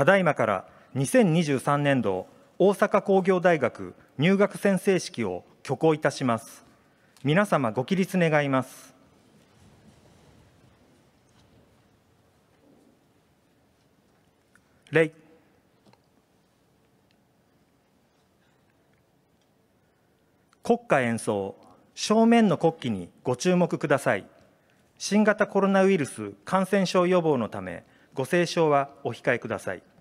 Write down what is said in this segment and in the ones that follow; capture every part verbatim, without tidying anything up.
ただいまからにせんにじゅうさんねんど大阪工業大学入学宣誓式を挙行いたします。皆様ご起立願います。礼。国歌演奏、正面の国旗にご注目ください。新型コロナウイルス感染症予防のため、ご斉唱はお控えください。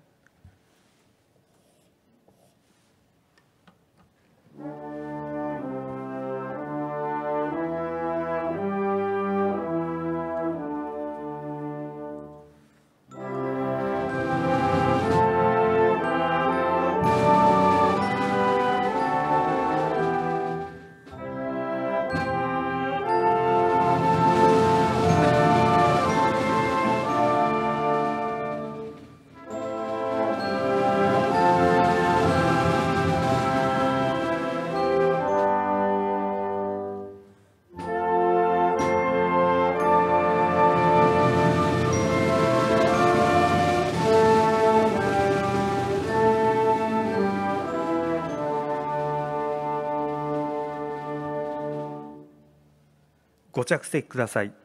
ご着席ください。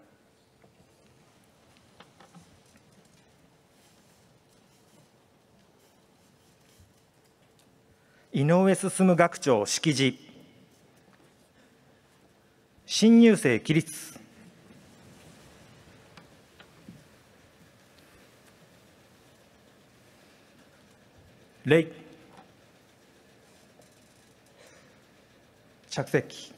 井上進学長式辞。新入生起立。礼。着席。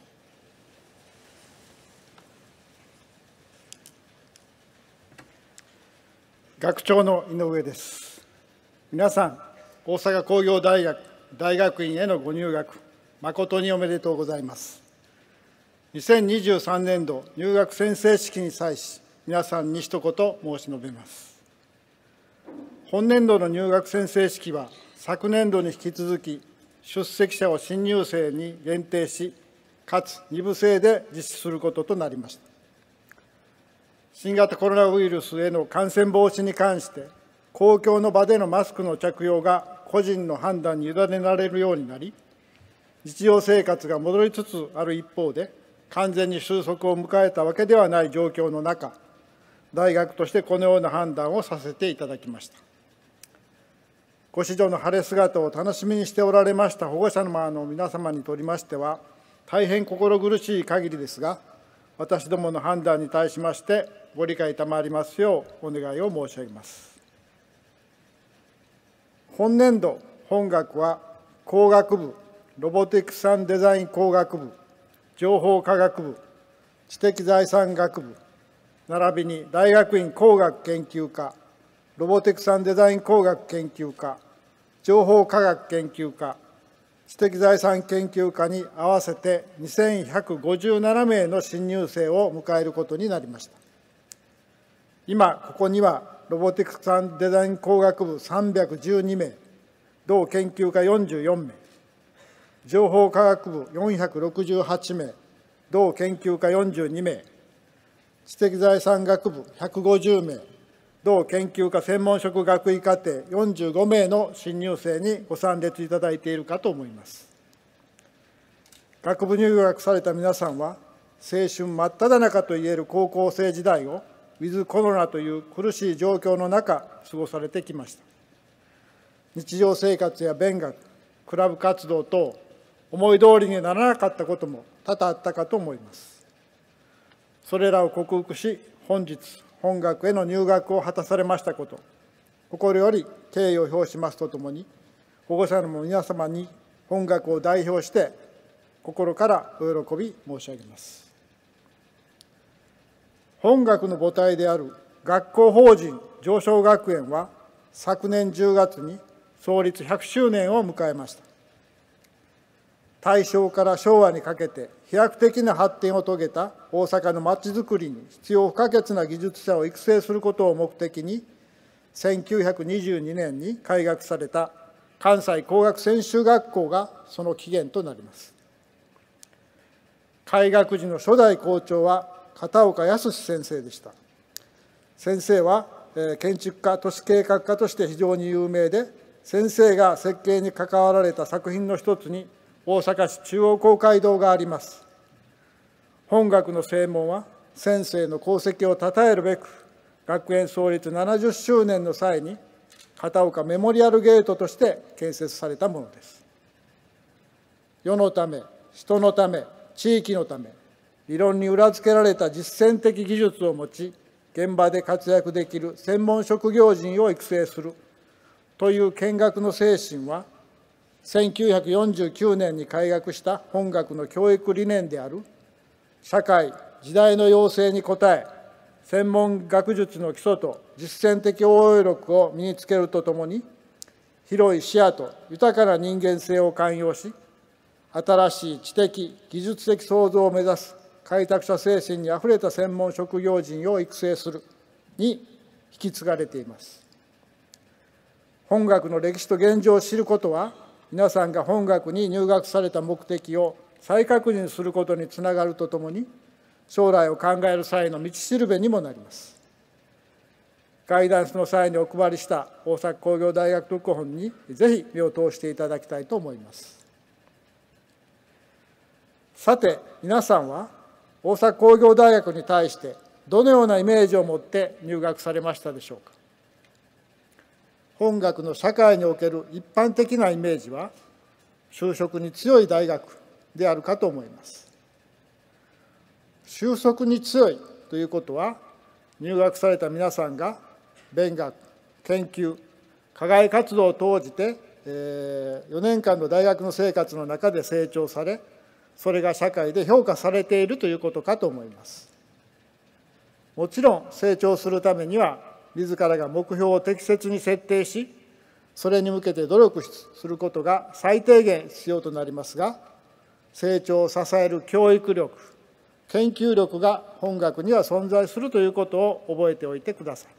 学長の井上です。皆さん、大阪工業大学大学院へのご入学、誠におめでとうございます。にせんにじゅうさんねんど入学宣誓式に際し、皆さんに一言申し述べます。本年度の入学宣誓式は、昨年度に引き続き、出席者を新入生に限定し、かつ二部制で実施することとなりました。新型コロナウイルスへの感染防止に関して、公共の場でのマスクの着用が個人の判断に委ねられるようになり、日常生活が戻りつつある一方で、完全に収束を迎えたわけではない状況の中、大学としてこのような判断をさせていただきました。ご子女の晴れ姿を楽しみにしておられました保護者の皆様にとりましては、大変心苦しい限りですが、私どもの判断に対しまして、ご理解賜りますようお願いを申し上げます。本年度本学は工学部、ロボティクス&デザイン工学部、情報科学部、知的財産学部、並びに大学院工学研究科、ロボティクス&デザイン工学研究科、情報科学研究科、知的財産研究科に合わせてにせんひゃくごじゅうななめいの新入生を迎えることになりました。今、ここにはロボティクス&デザイン工学部さんびゃくじゅうにめい、同研究科よんじゅうよんめい、情報科学部よんひゃくろくじゅうはちめい、同研究科よんじゅうにめい、知的財産学部ひゃくごじゅうめい、同研究科専門職学位課程よんじゅうごめいの新入生にご参列いただいているかと思います。学部入学された皆さんは、青春真っ只中といえる高校生時代を、ウィズコロナという苦しい状況の中、過ごされてきました。日常生活や勉学、クラブ活動等、思い通りにならなかったことも多々あったかと思います。それらを克服し、本日、本学への入学を果たされましたこと、心より敬意を表しますとともに、保護者の皆様に本学を代表して、心からお喜び申し上げます。本学の母体である学校法人常翔学園は、昨年じゅうがつに創立ひゃくしゅうねんを迎えました。大正から昭和にかけて飛躍的な発展を遂げた大阪のまちづくりに必要不可欠な技術者を育成することを目的に、せんきゅうひゃくにじゅうにねんに開学された関西工学専修学校がその起源となります。開学時の初代校長は片岡康先生でした。先生は建築家、都市計画家として非常に有名で、先生が設計に関わられた作品の一つに、大阪市中央公会堂があります。本学の正門は、先生の功績をたたえるべく、学園創立ななじゅっしゅうねんの際に、片岡メモリアルゲートとして建設されたものです。世のため、人のため、地域のため、理論に裏付けられた実践的技術を持ち、現場で活躍できる専門職業人を育成するという建学の精神は、せんきゅうひゃくよんじゅうきゅうねんに開学した本学の教育理念である、社会、時代の要請に応え、専門学術の基礎と実践的応用力を身につけるとともに、広い視野と豊かな人間性を寛容し、新しい知的、技術的創造を目指す開拓者精神にあふれた専門職業人を育成するに引き継がれています。本学の歴史と現状を知ることは、皆さんが本学に入学された目的を再確認することにつながるとともに、将来を考える際の道しるべにもなります。ガイダンスの際にお配りした大阪工業大学特本にぜひ目を通していただきたいと思います。さて、皆さんは大阪工業大学に対してどのようなイメージを持って入学されましたでしょうか。本学の社会における一般的なイメージは、就職に強い大学であるかと思います。就職に強いということは、入学された皆さんが勉学、研究、課外活動を通じて、えー、よねんかんの大学の生活の中で成長され、それが社会で評価されているということかと思います。もちろん成長するためには、自らが目標を適切に設定し、それに向けて努力することが最低限必要となりますが、成長を支える教育力、研究力が本学には存在するということを覚えておいてください。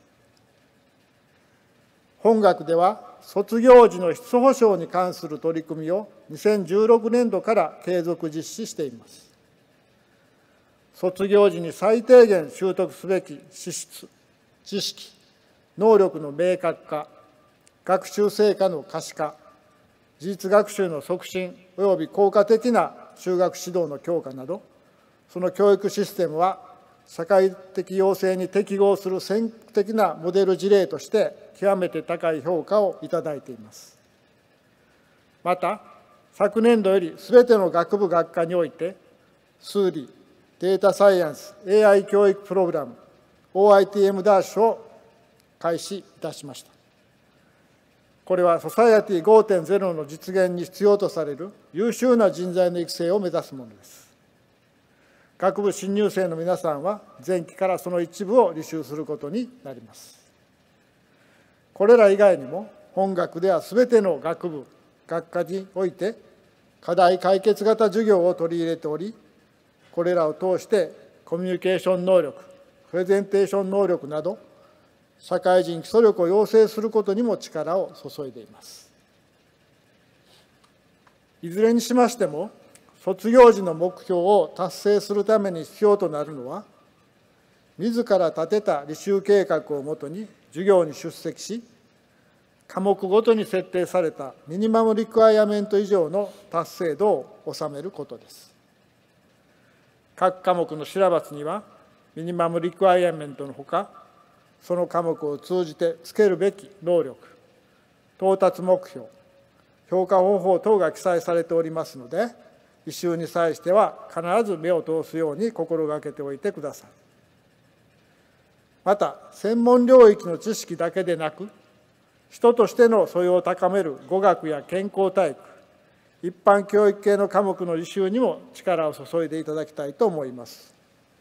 本学では、卒業時の質保証に関する取り組みをにせんじゅうろくねんどから継続実施しています。卒業時に最低限習得すべき資質、知識、能力の明確化、学習成果の可視化、事実学習の促進および効果的な就学指導の強化など、その教育システムは社会的要請に適合する先駆的なモデル事例として極めて高い評価をいただいています。また、昨年度よりすべての学部学科において、数理、データサイエンス、エーアイ 教育プログラム、オーアイティーエム ダッシュを開始いたしました。これはソサイエティ ごてんゼロ の実現に必要とされる優秀な人材の育成を目指すものです。学部新入生の皆さんは前期からその一部を履修することになります。これら以外にも、本学ではすべての学部、学科において課題解決型授業を取り入れており、これらを通してコミュニケーション能力、プレゼンテーション能力など、社会人基礎力を養成することにも力を注いでいます。いずれにしましても、卒業時の目標を達成するために必要となるのは、自ら立てた履修計画をもとに授業に出席し、科目ごとに設定されたミニマムリクワイアメント以上の達成度を収めることです。各科目のシラバスには、ミニマムリクワイアメントのほか、その科目を通じてつけるべき能力、到達目標、評価方法等が記載されておりますので、履修に際しては必ず目を通すように心がけておいてください。また、専門領域の知識だけでなく、人としての素養を高める語学や健康体育、一般教育系の科目の履修にも力を注いでいただきたいと思います。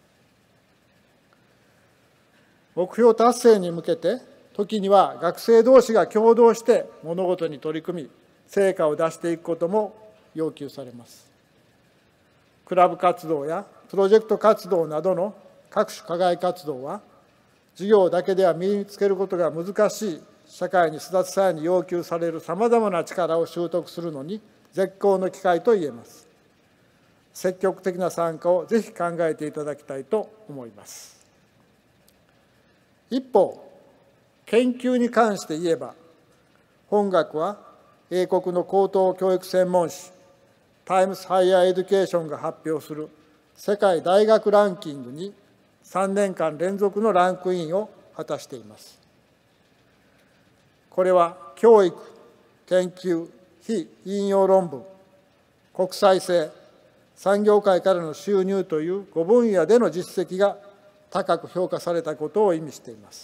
目標達成に向けて、時には学生同士が共同して物事に取り組み、成果を出していくことも要求されます。クラブ活動やプロジェクト活動などの各種課外活動は、授業だけでは身につけることが難しい社会に巣立つ際に要求されるさまざまな力を習得するのに絶好の機会と言えます。積極的な参加をぜひ考えていただきたいと思います。一方、 研究に関して言えば、本学は英国の高等教育専門誌、タイムズ・ハイヤー・エデュケーションが発表する世界大学ランキングにさんねんかん連続のランクインを果たしています。これは教育、研究、非引用論文、国際性、産業界からの収入というご分野での実績が高く評価されたことを意味しています。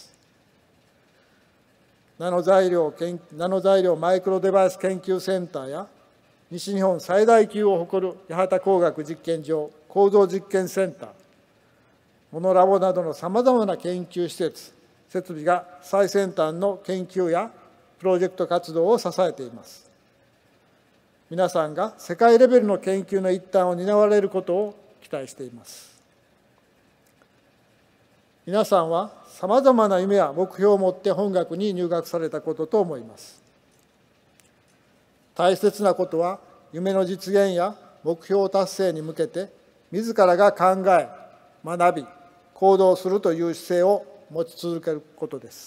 ナノ材料研ナノ材料マイクロデバイス研究センターや西日本最大級を誇る八幡工学実験場構造実験センター、モノラボなどのさまざまな研究施設、設備が最先端の研究やプロジェクト活動を支えています。皆さんが世界レベルの研究の一端を担われることを期待しています。皆さんはさまざまな夢や目標を持って本学に入学されたことと思います。大切なことは、夢の実現や目標達成に向けて、自らが考え、学び、行動するという姿勢を持ち続けることです。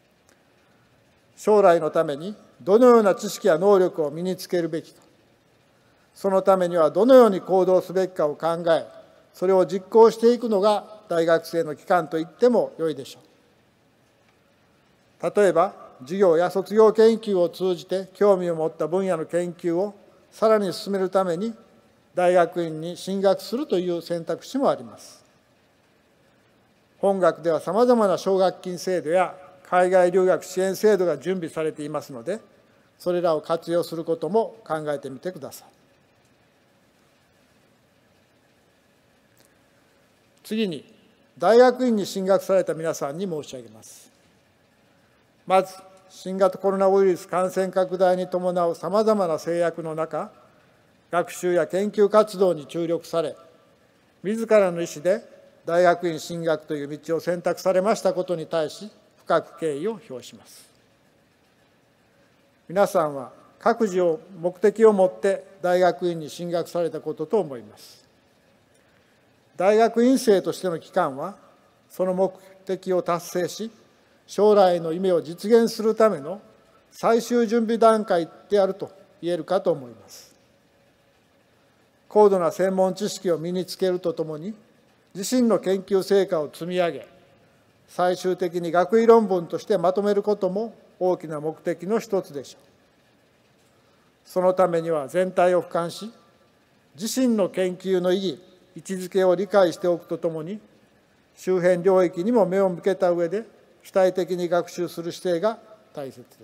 将来のためにどのような知識や能力を身につけるべきか、そのためにはどのように行動すべきかを考え、それを実行していくのが大学生の期間と言ってもよいでしょう。例えば、授業や卒業研究を通じて興味を持った分野の研究をさらに進めるために、大学院に進学するという選択肢もあります。本学ではさまざまな奨学金制度や海外留学支援制度が準備されていますので、それらを活用することも考えてみてください。次に、大学院に進学された皆さんに申し上げます。まず、新型コロナウイルス感染拡大に伴うさまざまな制約の中、学習や研究活動に注力され、自らの意思で大学院進学という道を選択されましたことに対し、深く敬意を表します。皆さんは各自を目的を持って大学院に進学されたことと思います。大学院生としての期間は、その目的を達成し、将来の夢を実現するための最終準備段階であると言えるかと思います。高度な専門知識を身につけるとともに、自身の研究成果を積み上げ、最終的に学位論文としてまとめることも大きな目的の一つでしょう。そのためには全体を俯瞰し、自身の研究の意義、位置づけを理解しておくとともに、周辺領域にも目を向けた上で、主体的に学習する姿勢が大切です。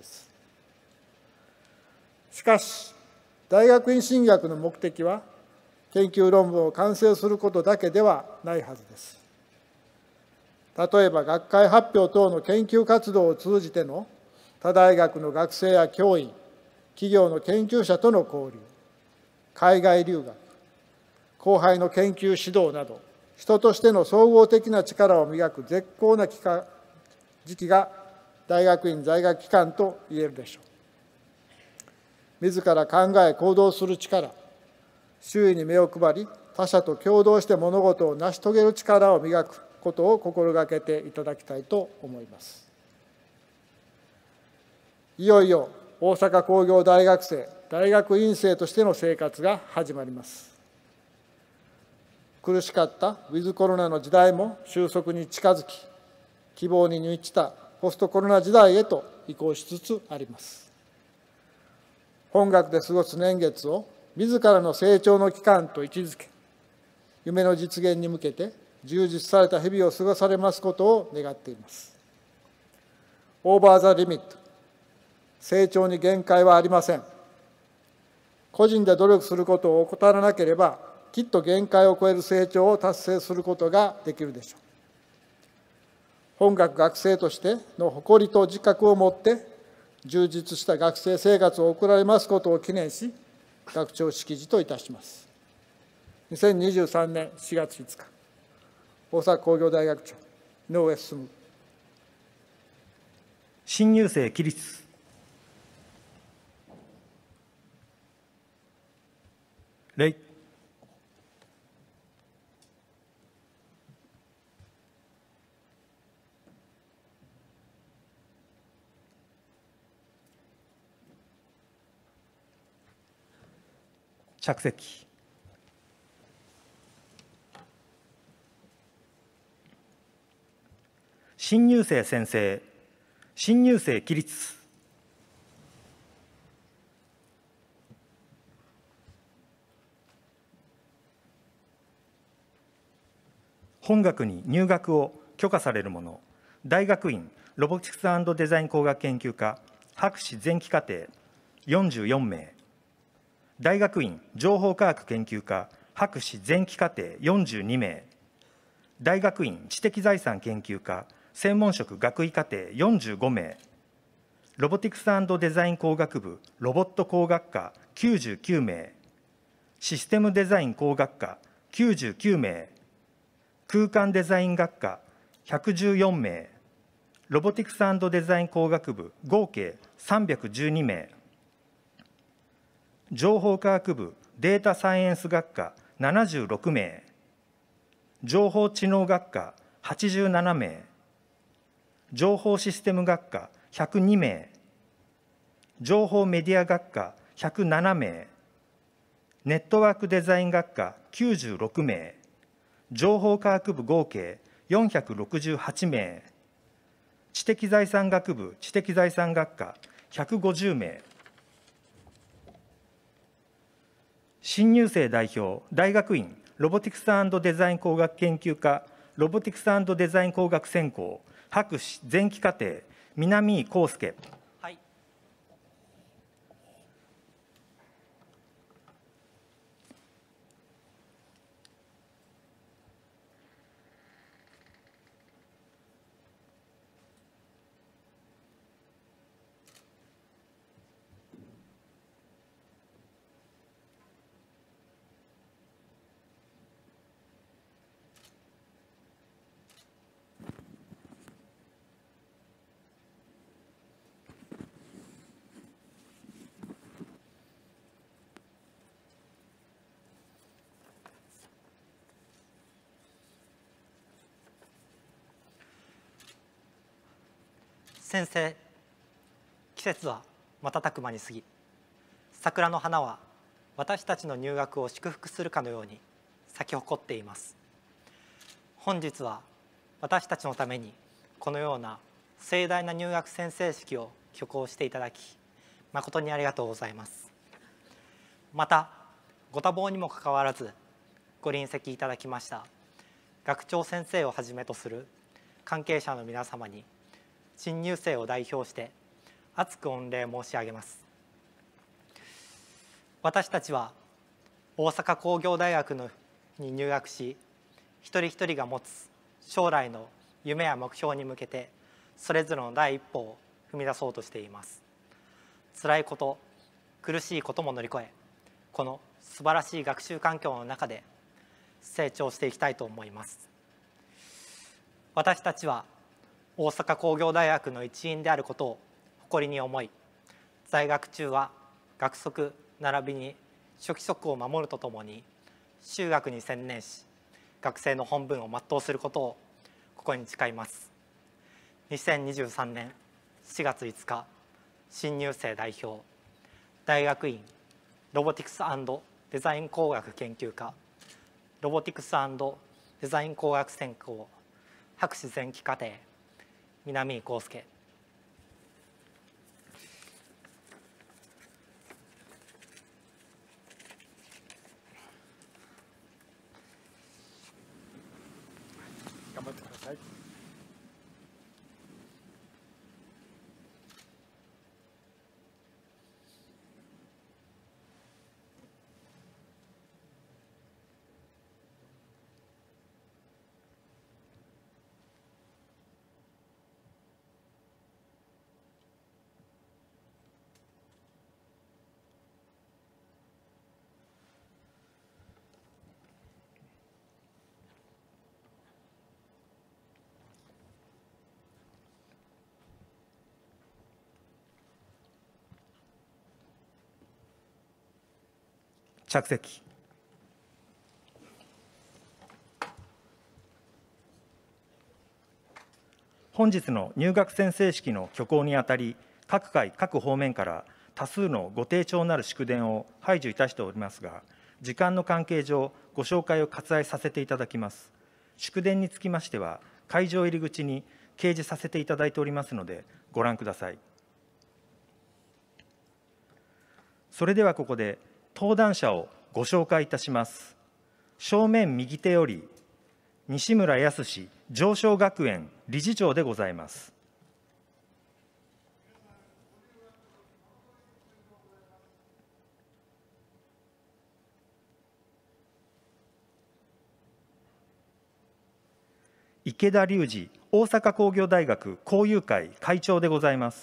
しかし、大学院進学の目的は、研究論文を完成することだけではないはずです。例えば、学会発表等の研究活動を通じての他大学の学生や教員、企業の研究者との交流、海外留学、後輩の研究指導など、人としての総合的な力を磨く絶好な時期が大学院在学期間と言えるでしょう。自ら考え行動する力、周囲に目を配り、他者と共同して物事を成し遂げる力を磨くことを心がけていただきたいと思います。いよいよ大阪工業大学生、大学院生としての生活が始まります。苦しかったウィズコロナの時代も収束に近づき、希望に満ちたポストコロナ時代へと移行しつつあります。本学で過ごす年月を自らの成長の期間と位置づけ、夢の実現に向けて充実された日々を過ごされますことを願っています。オーバーザリミット、成長に限界はありません。個人で努力することを怠らなければ、きっと限界を超える成長を達成することができるでしょう。本学学生としての誇りと自覚を持って、充実した学生生活を送られますことを記念し、学長式辞といたします。にせんにじゅうさんねんしがついつか、大阪工業大学長、井上進。 新入生起立。礼。 着席。新入生宣誓、新入生起立。本学に入学を許可される者、大学院ロボティクス&デザイン工学研究科博士前期課程よんじゅうよんめい、大学院情報科学研究科博士前期課程よんじゅうにめい、大学院知的財産研究科専門職学位課程よんじゅうごめい、ロボティクス&デザイン工学部ロボット工学科きゅうじゅうきゅうめい、システムデザイン工学科きゅうじゅうきゅうめい、空間デザイン学科ひゃくじゅうよんめい、ロボティクス&デザイン工学部合計さんびゃくじゅうにめい、情報科学部データサイエンス学科ななじゅうろくめい、情報知能学科はちじゅうななめい、情報システム学科ひゃくにめい、情報メディア学科ひゃくななめい、ネットワークデザイン学科きゅうじゅうろくめい、情報科学部合計よんひゃくろくじゅうはちめい、知的財産学部知的財産学科ひゃくごじゅうめい、新入生代表、大学院ロボティクス&デザイン工学研究科ロボティクス&デザイン工学専攻博士前期課程南井康介。 はい。先生、季節は瞬く間に過ぎ、桜の花は私たちの入学を祝福するかのように咲き誇っています。本日は私たちのためにこのような盛大な入学宣誓式を挙行していただき、誠にありがとうございます。また、ご多忙にもかかわらずご臨席いただきました学長先生をはじめとする関係者の皆様に、新入生を代表して厚く御礼申し上げます。私たちは大阪工業大学のに入学し、一人一人が持つ将来の夢や目標に向けてそれぞれの第一歩を踏み出そうとしています。辛いこと、苦しいことも乗り越え、この素晴らしい学習環境の中で成長していきたいと思います。私たちは大阪工業大学の一員であることを誇りに思い、在学中は学則並びに初期則を守るとともに修学に専念し、学生の本分を全うすることをここに誓います。にせんにじゅうさんねんしがついつか、新入生代表、大学院ロボティクス&デザイン工学研究科ロボティクス&デザイン工学専攻博士前期課程南井康介。 頑張ってください。 着席。本日の入学宣誓式の挙行にあたり、各会各方面から多数のご提聴なる祝電を拝受いたしておりますが、 時間の関係上、ご紹介を割愛させていただきます。祝電につきましては、会場入り口に掲示させていただいておりますので、ご覧ください。それではここで、登壇者をご紹介いたします。正面右手より、西村康常翔学園理事長でございます。池田隆二大阪工業大学校友会会長でございます。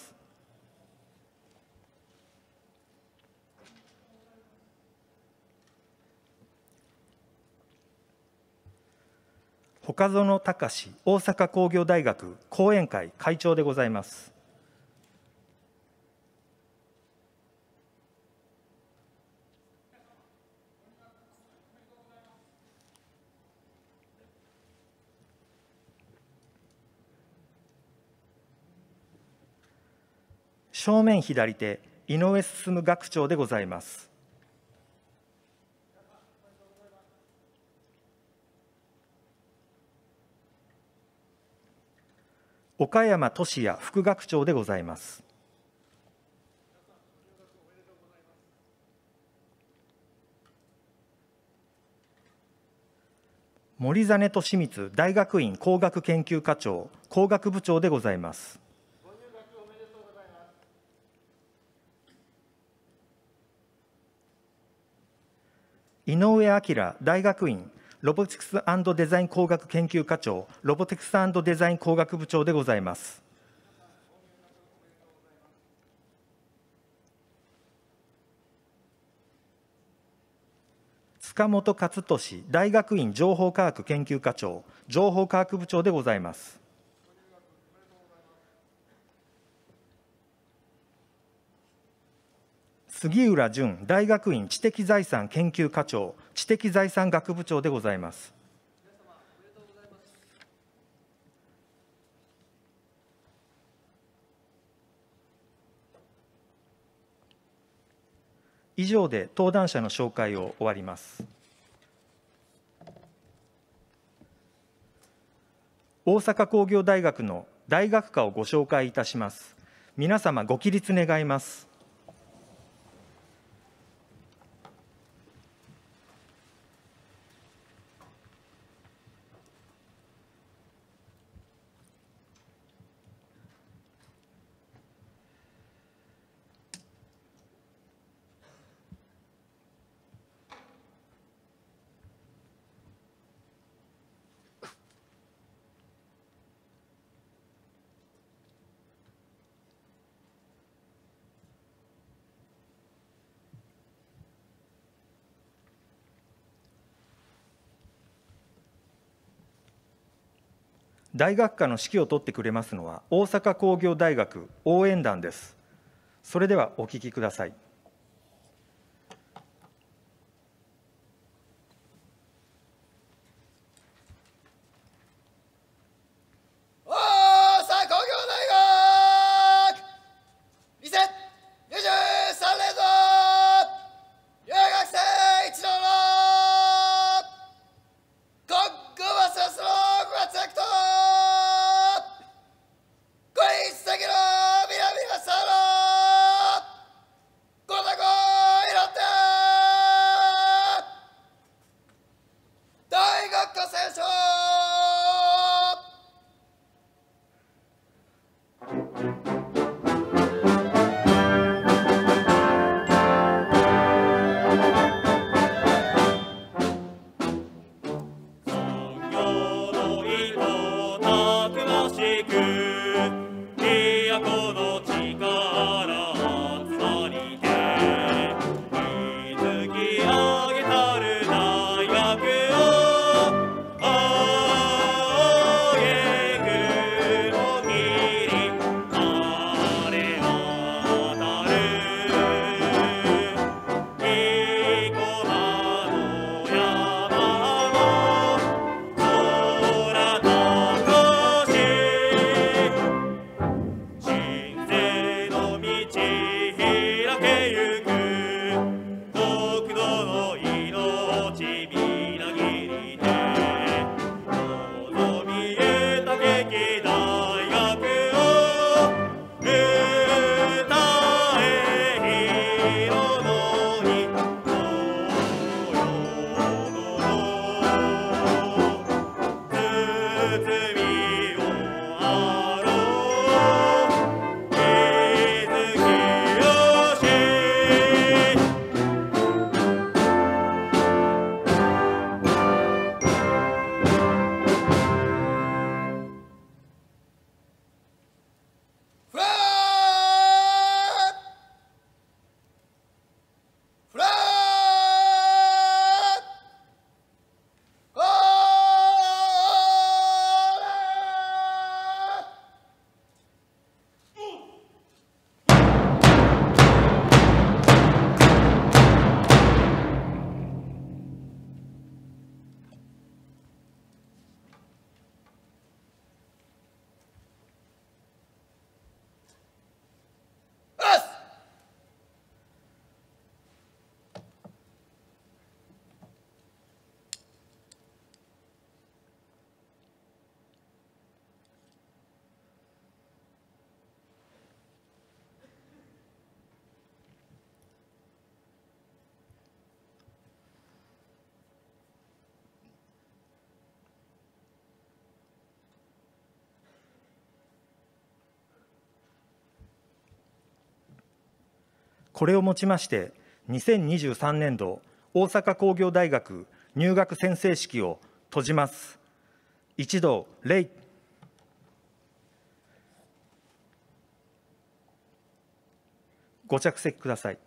岡園隆大阪工業大学講演会会長でございます。正面左手、井上進学長でございます。岡山俊也副学長でございます。森実俊光大学院工学研究課長、工学部長でございます。井上彰大学院ロボティクス&デザイン工学研究課長、ロボティクス&デザイン工学部長でございます。塚本勝利大学院情報科学研究課長、情報科学部長でございます。杉浦淳大学院知的財産研究課長、知的財産学部長でございます。以上で登壇者の紹介を終わります。大阪工業大学の大学科をご紹介いたします。皆様ご起立願います。大学科の指揮を執ってくれますのは、大阪工業大学応援団です。それではお聞きください。 これをもちまして、にせんにじゅうさんねんど大阪工業大学入学宣誓式を閉じます。一同礼。ご着席ください。